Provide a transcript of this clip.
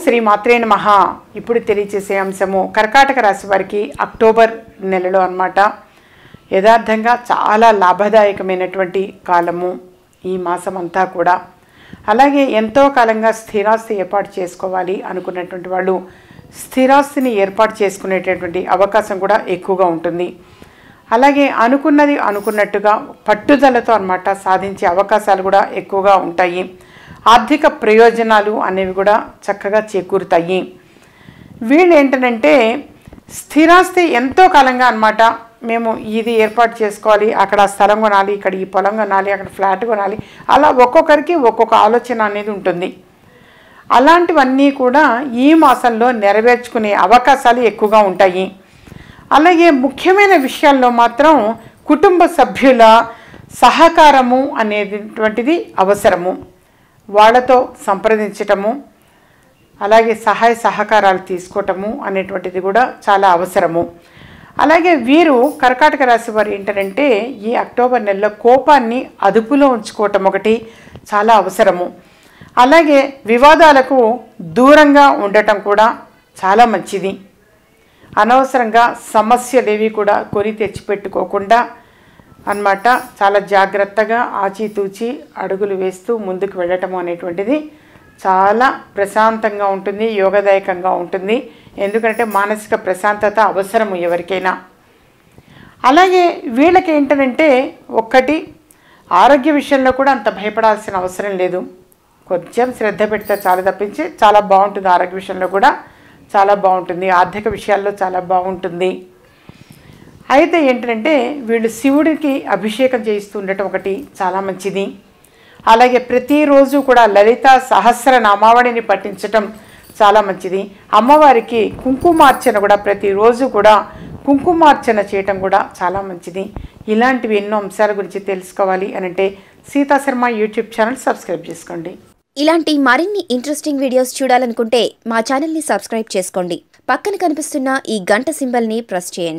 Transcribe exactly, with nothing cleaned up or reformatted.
శ్రీ మాత్రే నమః. ఇప్పుడు తెలియచేసే అంశము కర్కాటక రాశి వారికి అక్టోబర్ నెలలో అన్నమాట. యథార్థంగా చాలా లాభదాయకమైనటువంటి కాలము ఈ మాసం అంతా కూడా. అలాగే ఎంతో కాలంగా స్థిరాస్తి ఏర్పాటు చేసుకోవాలి అనుకున్నటువంటి వాళ్ళు స్థిరాస్తిని ఏర్పాటు చేసుకునేటటువంటి అవకాశం కూడా ఎక్కువగా ఉంటుంది. అలాగే అనుకున్నది అనుకున్నట్టుగా పట్టుదలతో అన్నమాట సాధించే అవకాశాలు కూడా ఎక్కువగా ఉంటాయి. ఆర్థిక ప్రయోజనాలు అనేవి కూడా చక్కగా చేకూరుతాయి. వీళ్ళు ఏంటంటే స్థిరాస్తి ఎంతో కాలంగా అన్నమాట మేము ఇది ఏర్పాటు చేసుకోవాలి, అక్కడ స్థలం కొనాలి, ఇక్కడ ఈ పొలం కొనాలి, అక్కడ ఫ్లాట్ కొనాలి, అలా ఒక్కొక్కరికి ఒక్కొక్క ఆలోచన అనేది ఉంటుంది. అలాంటివన్నీ కూడా ఈ మాసంలో నెరవేర్చుకునే అవకాశాలు ఎక్కువగా ఉంటాయి. అలాగే ముఖ్యమైన విషయాల్లో మాత్రం కుటుంబ సభ్యుల సహకారము అనేటువంటిది అవసరము. వాళ్ళతో సంప్రదించటము, అలాగే సహాయ సహకారాలు తీసుకోవటము అనేటువంటిది కూడా చాలా అవసరము. అలాగే వీరు కర్కాటక రాశి వారు ఏంటంటే ఈ అక్టోబర్ నెలలో కోపాన్ని అదుపులో ఉంచుకోవటం ఒకటి చాలా అవసరము. అలాగే వివాదాలకు దూరంగా ఉండటం కూడా చాలా మంచిది. అనవసరంగా సమస్యలేవి కూడా కొని తెచ్చిపెట్టుకోకుండా అన్నమాట చాలా జాగ్రత్తగా ఆచితూచి అడుగులు వేస్తూ ముందుకు వెళ్ళటం అనేటువంటిది చాలా ప్రశాంతంగా ఉంటుంది, యోగదాయకంగా ఉంటుంది. ఎందుకంటే మానసిక ప్రశాంతత అవసరము ఎవరికైనా. అలాగే వీళ్ళకి ఏంటంటే ఒక్కటి ఆరోగ్య విషయంలో కూడా అంత భయపడాల్సిన అవసరం లేదు. కొంచెం శ్రద్ధ పెడితే చాలా తప్పించి చాలా బాగుంటుంది. ఆరోగ్య విషయంలో కూడా చాలా బాగుంటుంది. ఆర్థిక విషయాల్లో చాలా బాగుంటుంది. అయితే ఏంటంటే వీళ్ళు శివుడికి అభిషేకం చేయిస్తూ ఉండటం ఒకటి చాలా మంచిది. అలాగే ప్రతిరోజు కూడా లలిత సహస్రనామావళిని పఠించటం చాలా మంచిది. అమ్మవారికి కుంకుమార్చన కూడా ప్రతిరోజు కూడా కుంకుమార్చన చేయటం కూడా చాలా మంచిది. ఇలాంటివి ఎన్నో అంశాల గురించి తెలుసుకోవాలి అనంటే Sita Sharma YouTube channel subscribe చేసుకోండి. ఇలాంటి మరిన్ని ఇంట్రెస్టింగ్ వీడియోస్ చూడాలనుకుంటే మా ఛానల్ని సబ్స్క్రైబ్ చేసుకోండి. పక్కన కనిపిస్తున్న ఈ గంట సింబల్ని ప్రెస్ చేయండి.